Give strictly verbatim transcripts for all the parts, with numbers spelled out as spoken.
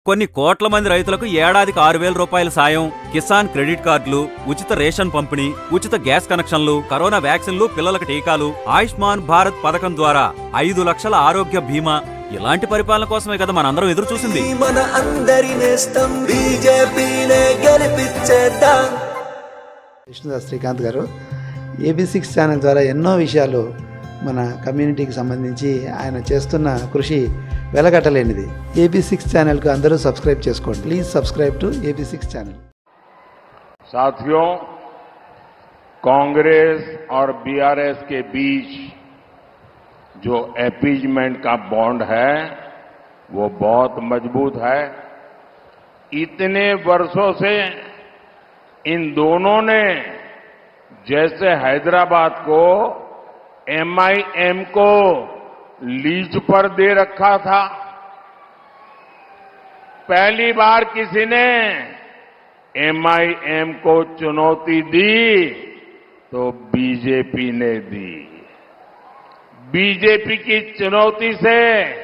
కొన్ని కోట్ల మంది రైతులకు ఏడాదికి ఆరు వేల రూపాయల సాయం, కిసాన్ క్రెడిట్ కార్డులు, ఉచిత రేషన్ పంపిణీ, ఉచిత గ్యాస్ కనెక్షన్లు, కరోనా వ్యాక్సిన్లు, పిల్లలకు టీకాలు, ఆయుష్మాన్ భారత్ పథకం ద్వారా ఐదు లక్షల ఆరోగ్య బీమా. ఇలాంటి పరిపాలన కోసమే కదా మనందరం ఎదురు చూసింది. మన అందరి నేస్తం బీజేపీనే గెలిపించేద్దాం. విష్ణుదాస్ శ్రీకాంత్ గారు ఏబీ సిక్స్ ఛానల్ ద్వారా ఎన్నో విషయాలు మన కమ్యూనిటీకి సంబంధించి ఆయన చేస్తున్న కృషి వెలగట్టలేనిది. ఏబీ సిక్స్ ఛానల్కు అందరూ సబ్స్క్రైబ్ చేసుకోండి. Please subscribe to AB six channel. साथियों, कांग्रेस और बीआरएस के बीच जो अपीजमेंट का बॉन्ड है वो बहुत मजबूत है. इतने वर्षों से इन दोनों ने जैसे हैदराबाद को एमआईएम को लीज पर दे रखा था, पहली बार किसी ने एमआईएम को चुनौती दी तो बीजेपी ने दी. बीजेपी की चुनौती से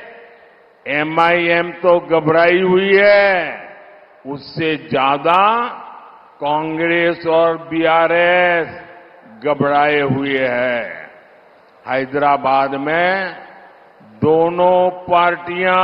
एमआईएम तो घबराई हुई है, उससे ज्यादा कांग्रेस और बीआरएस घबराए हुए हैं. हैदराबाद में दोनों पार्टियां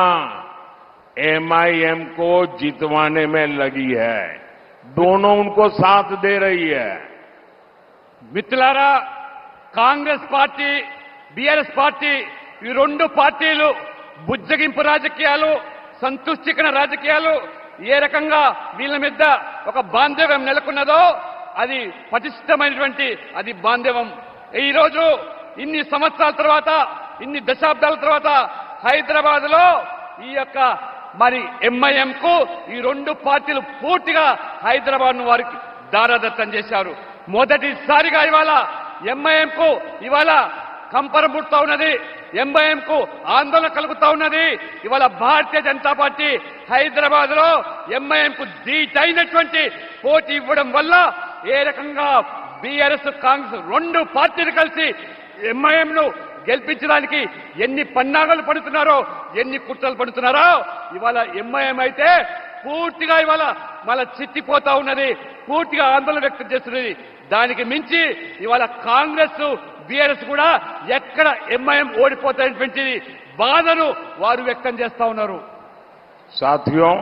एमआईएम को जितवाने में लगी है. दोनों उनको साथ दे रही है. మిత్రులారా, కాంగ్రెస్ పార్టీ, బీఆర్ఎస్ పార్టీ, ఈ రెండు పార్టీలు బుజ్జగింపు రాజకీయాలు, సంతుష్టికరణ రాజకీయాలు ఏ రకంగా వీళ్ళ మీద ఒక బాంధవ్యం నెలకొన్నదో అది పటిష్టమైనటువంటి అది బాంధవ్యం. ఈ రోజు ఇన్ని సంవత్సరాల తర్వాత, ఇన్ని దశాబ్దాల తర్వాత హైదరాబాద్ లో ఈ యొక్క మరి ఎంఐఎం కు ఈ రెండు పార్టీలు పూర్తిగా హైదరాబాద్ ను వారికి దారాదత్తం చేశారు. మొదటిసారిగా ఇవాళ ఎంఐఎం కు ఇవాళ కంపరం పుడుతూ ఉన్నది, ఎంఐఎం కు ఆందోళన కలుగుతా ఉన్నది. ఇవాళ భారతీయ జనతా పార్టీ హైదరాబాద్ లో ఎంఐఎం కు ధీటైనటువంటి పోటీ ఇవ్వడం వల్ల ఏ రకంగా బీఆర్ఎస్, కాంగ్రెస్ రెండు పార్టీలు కలిసి ఎంఐఎం ను గెలిపించడానికి ఎన్ని పన్నాగాలు పడుతున్నారో, ఎన్ని కుట్రలు పడుతున్నారో ఇవాళ ఎంఐఎం అయితే పూర్తిగా ఇవాళ మళ్ళా చిట్టిపోతా ఉన్నది, పూర్తిగా ఆందోళన వ్యక్తం చేస్తున్నది. దానికి మించి ఇవాళ కాంగ్రెస్, బీఆర్ఎస్ కూడా ఎక్కడ ఎంఐఎం ఓడిపోతాయనేటువంటి బాధను వారు వ్యక్తం చేస్తా ఉన్నారు. साथियों,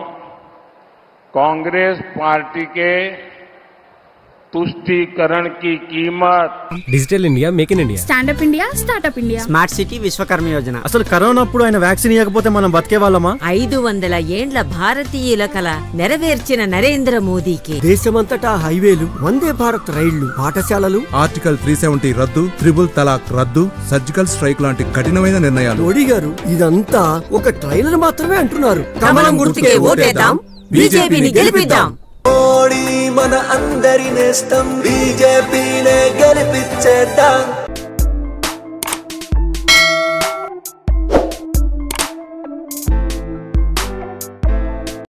कांग्रेस पार्टी के तुष्टीकरण की कीमत digital India, make in India, stand up India, startup India, smart city, Vishwakarma Yojana. అసలు కరోనా అప్పుడు ఆయన వ్యాక్సిన్ ఇవ్వకపోతే మనం బతికే వాళ్ళమా? ఐదు వందల ఏండ్ల భారతీయుల కల నెరవేర్చిన నరేంద్ర మోదీకి దేశమంతటా హైవేలు, వందే భారత్ రైళ్లు, పాఠశాలలు, ఆర్టికల్ త్రీ సెవెంటీ రద్దు, త్రిబుల్ తలాక్ రద్దు, సర్జికల్ స్ట్రైక్ లాంటి కఠినమైన నిర్ణయాలు. మోడీ గారు ఇదంతా ఒక ట్రైలర్ మాత్రమే అంటున్నారు. కమలం గుర్తుకే ఓటేద్దాం, బీజేపీని గెలిపిద్దాం. మోడీ మన అందరి నేస్తం బీజేపీనే గెలిపించేద్దాం.